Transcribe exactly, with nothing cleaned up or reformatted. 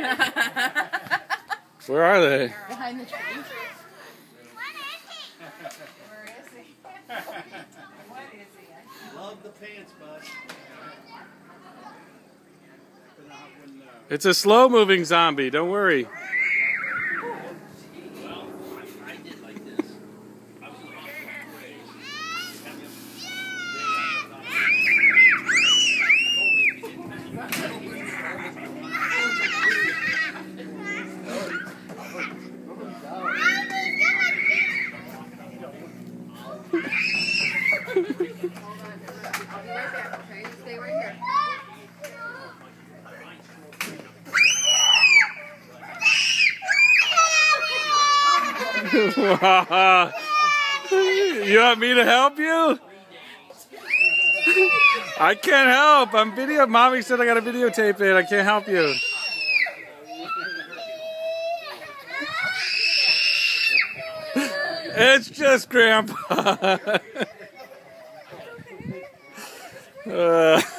Where are they? Behind the tree. Where is he? What is he? Love the pants, bud. It's a slow-moving zombie. Don't worry. You want me to help you? I can't help. I'm video. Mommy said I got to videotape it. I can't help you. It's just Grandpa. uh.